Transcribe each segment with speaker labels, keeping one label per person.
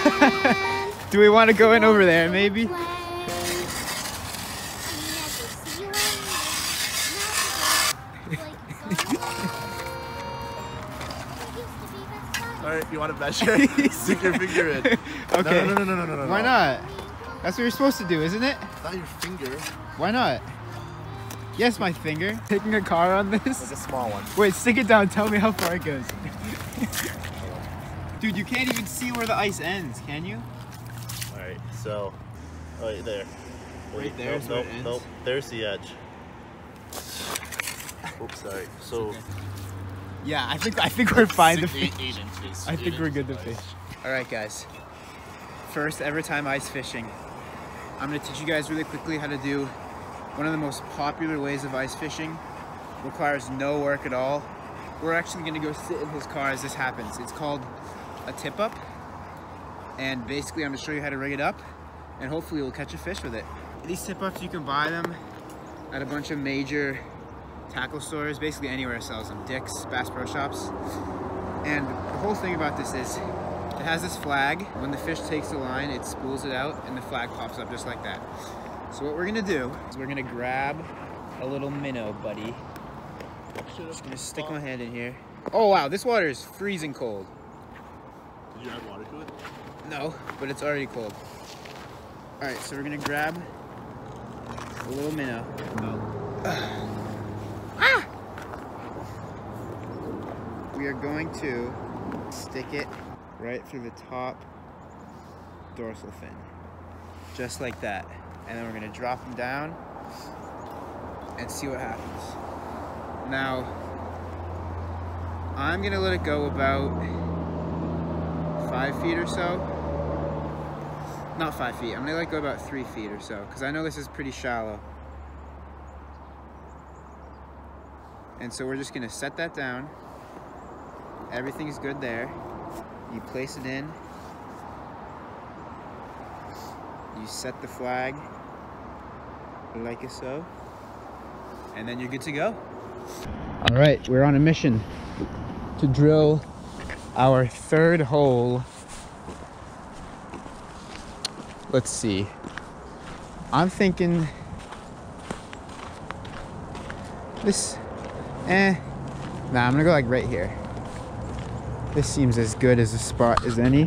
Speaker 1: Do we want to go in over there, maybe?
Speaker 2: Alright, you want to measure? Stick your finger in.
Speaker 1: Okay.
Speaker 2: No.
Speaker 1: Why not? That's what you're supposed to do, isn't it?
Speaker 2: Not your finger.
Speaker 1: Why not? Yes, my finger. Taking a car on this?
Speaker 2: It's a small one.
Speaker 1: Wait, stick it down. Tell me how far it goes. Dude, you can't even see where the ice ends, can you?
Speaker 2: Alright, so... Right there.
Speaker 1: Right there is where it ends?
Speaker 2: Nope, there's the edge. Oops, sorry. So...
Speaker 1: Yeah, I think we're fine to fish.
Speaker 2: 8 inches.
Speaker 1: I think we're good to fish. Alright guys, first ever time ice fishing. I'm going to teach you guys really quickly how to do one of the most popular ways of ice fishing. Requires no work at all. We're actually going to go sit in his car as this happens. It's called a tip up, and basically I'm going to show you how to rig it up, and hopefully we'll catch a fish with it. These tip ups, you can buy them at a bunch of major tackle stores, basically anywhere that sells them. Dick's, Bass Pro Shops. And the whole thing about this is it has this flag. When the fish takes the line, it spools it out and the flag pops up just like that. So what we're gonna do is we're gonna grab a little minnow, buddy. Just gonna stick my hand in here. Oh wow, this water is freezing cold.
Speaker 2: Did you add water to it?
Speaker 1: No, but it's already cold. Alright, so we're gonna grab a little minnow. Ah! We are going to stick it right through the top dorsal fin. Just like that. And then we're going to drop them down and see what happens. Now, I'm going to let it go about 5 feet or so. Not 5 feet. I'm going to let it go about 3 feet or so, because I know this is pretty shallow. And so we're just gonna set that down. Everything's good there. You place it in. You set the flag like so. And then you're good to go. All right, we're on a mission to drill our 3rd hole. Let's see. I'm thinking this. Nah, I'm gonna go like right here. This seems as good as a spot as any.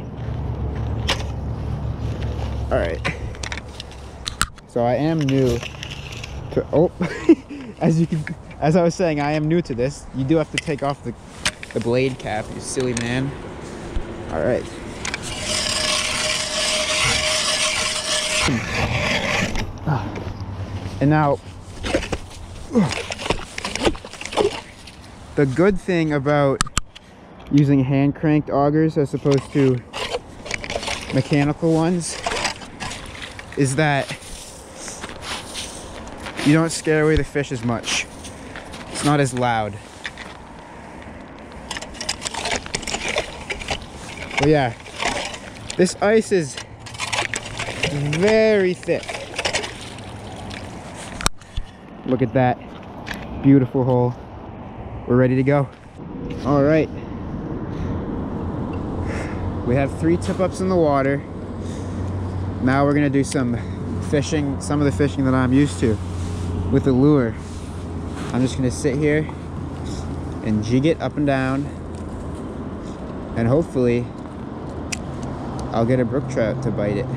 Speaker 1: All right. So I am new to, oh, as I was saying, I am new to this. You do have to take off the blade cap, you silly man. All right. And now, the good thing about using hand cranked augers as opposed to mechanical ones is that you don't scare away the fish as much. It's not as loud. But yeah, this ice is very thick. Look at that beautiful hole. We're ready to go. All right. We have 3 tip-ups in the water. Now we're gonna do some fishing, some of the fishing that I'm used to with the lure. I'm just gonna sit here and jig it up and down, and hopefully I'll get a brook trout to bite it.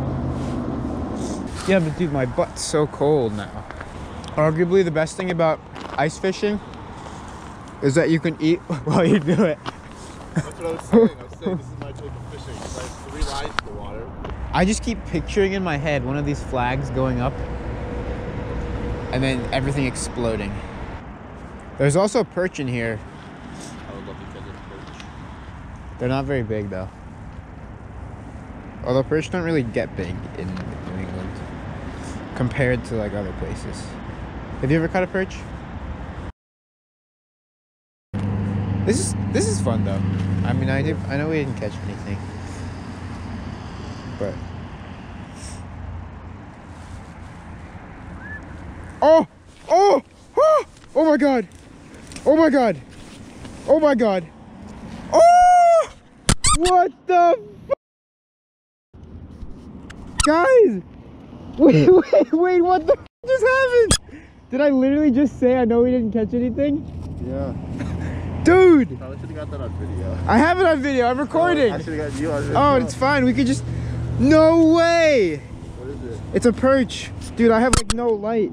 Speaker 1: Yeah, but dude, my butt's so cold now. Arguably the best thing about ice fishing is that you can eat while you do it.
Speaker 2: That's what I was saying. I was saying this is my type of fishing. It's like 3 lines in the water.
Speaker 1: I just keep picturing in my head one of these flags going up and then everything exploding. There's also perch in here.
Speaker 2: I would love to catch a perch.
Speaker 1: They're not very big though. Although perch don't really get big in New England compared to like other places. Have you ever caught a perch? This is fun though. I mean, I know we didn't catch anything, but oh my god, oh my god, oh my god, oh, what the Guys! Wait, what the just happened? Did I literally just say I know we didn't catch anything?
Speaker 2: Yeah.
Speaker 1: Dude!
Speaker 2: Probably should have got that on video.
Speaker 1: I have it on video, I'm recording.
Speaker 2: I should have got you on video.
Speaker 1: Oh, it's fine, we could just... No way!
Speaker 2: What is it?
Speaker 1: It's a perch. Dude, I have like no light.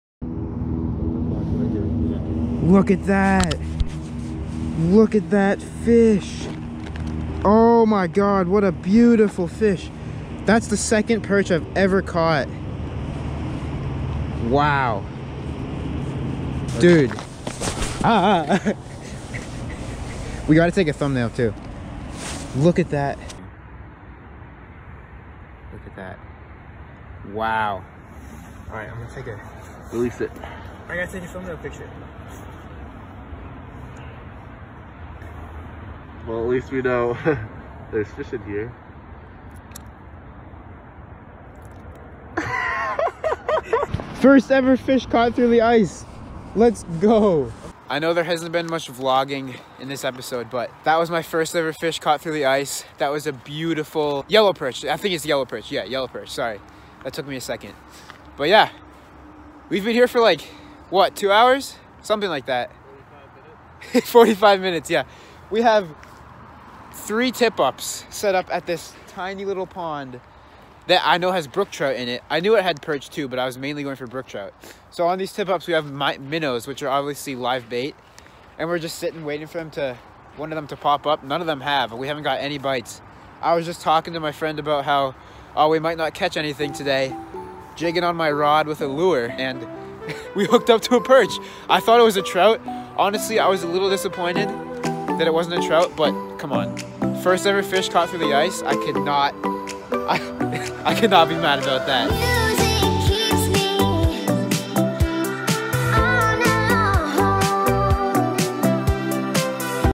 Speaker 1: Look at that. Look at that fish. Oh my God, what a beautiful fish. That's the second perch I've ever caught. Wow. Dude. We gotta take a thumbnail too. Look at that. Look at that. Wow. All right, I'm gonna take a...
Speaker 2: Release it.
Speaker 1: I gotta take a thumbnail picture.
Speaker 2: Well, at least we know there's fish in here.
Speaker 1: First ever fish caught through the ice. Let's go. I know there hasn't been much vlogging in this episode, but that was my first ever fish caught through the ice. That was a beautiful yellow perch. I think it's yellow perch. Yeah, yellow perch. Sorry. That took me a second. But yeah, we've been here for like, what, 2 hours? Something like that.
Speaker 2: 45 minutes?
Speaker 1: 45 minutes, yeah. We have 3 tip-ups set up at this tiny little pond that I know has brook trout in it. I knew it had perch too, but I was mainly going for brook trout. So on these tip-ups, we have minnows, which are obviously live bait. And we're just sitting waiting for one of them to pop up. None of them have. We haven't got any bites. I was just talking to my friend about how, oh, we might not catch anything today. Jigging on my rod with a lure, and we hooked up to a perch. I thought it was a trout. Honestly, I was a little disappointed that it wasn't a trout, but come on. First ever fish caught through the ice. I could not be mad about that.